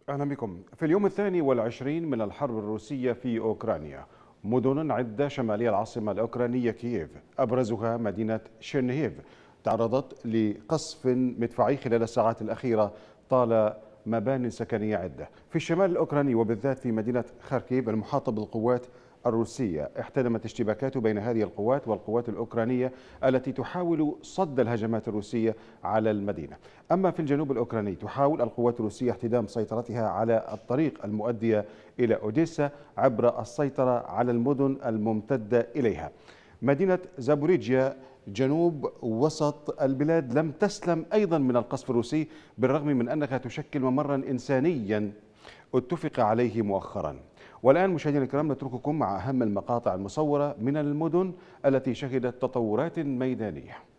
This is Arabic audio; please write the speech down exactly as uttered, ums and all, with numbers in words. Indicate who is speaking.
Speaker 1: أهلا بكم. في اليوم الثاني والعشرين من الحرب الروسية في أوكرانيا، مدن عدة شمالية العاصمة الأوكرانية كييف أبرزها مدينة شيرنييف تعرضت لقصف مدفعي خلال الساعات الأخيرة طال مبان سكنية عدة. في الشمال الأوكراني وبالذات في مدينة خاركيف المحاطة بالقوات الروسية، احتدمت اشتباكات بين هذه القوات والقوات الأوكرانية التي تحاول صد الهجمات الروسية على المدينة. أما في الجنوب الأوكراني، تحاول القوات الروسية احتدام سيطرتها على الطريق المؤدية إلى أوديسا عبر السيطرة على المدن الممتدة إليها. مدينة زابوريجيا جنوب وسط البلاد لم تسلم أيضا من القصف الروسي، بالرغم من أنها تشكل ممرا إنسانيا اتفق عليه مؤخرا. والآن مشاهدينا الكرام نترككم مع أهم المقاطع المصورة من المدن التي شهدت تطورات ميدانية.